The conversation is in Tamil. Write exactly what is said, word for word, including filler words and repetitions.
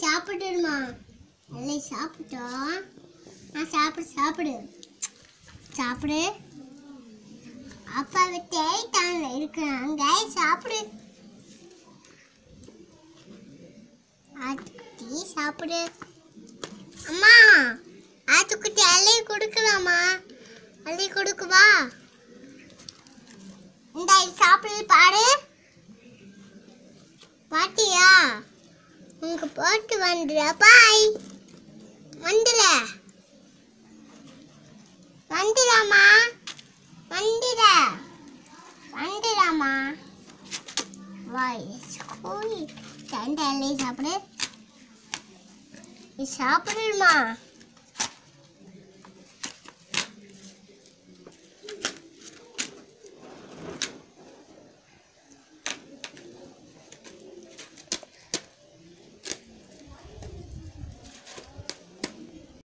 சாப்பிடுமா? அல்லை சாப்பிட்டோம். நான் சாப்பிடு சாப்பிடு சாப்பிடு. அப்பா தேய்த்தான்ல இருக்கிறாங்க. சாப்பிடு. ஆட்டுக்குட்டி சாப்பிடு. அம்மா ஆட்டுக்குட்டி அள்ளி கொடுக்கலாமா? அள்ளி கொடுக்குவா? இந்த சாப்பிடு பாடு. பாட்டியா உங்க போட்டு வந்துடுற. பாய் வந்துல வந்துடாமா வந்துட வந்துடாமா. வாய் ஸ்கூல் தண்டை சாப்பிடு சாப்பிடுமா.